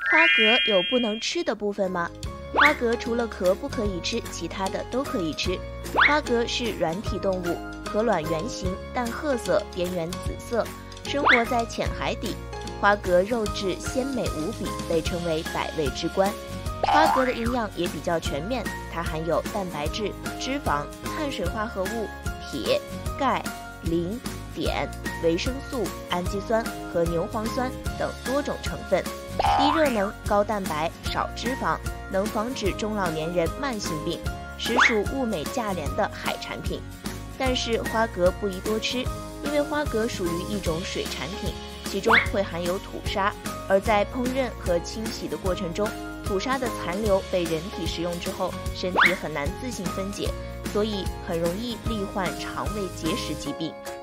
花蛤有不能吃的部分吗？花蛤除了壳不可以吃，其他的都可以吃。花蛤是软体动物，壳卵圆形，淡褐色，边缘紫色，生活在浅海底。花蛤肉质鲜美无比，被称为百味之冠。花蛤的营养也比较全面，它含有蛋白质、脂肪、碳水化合物、铁、钙、磷、碘、维生素、氨基酸和牛磺酸等多种成分，低热能、高蛋白、少脂肪，能防止中老年人慢性病，实属物美价廉的海产品。但是花蛤不宜多吃，因为花蛤属于一种水产品，其中会含有土沙，而在烹饪和清洗的过程中，土沙的残留被人体食用之后，身体很难自行分解，所以很容易罹患肠胃结石疾病。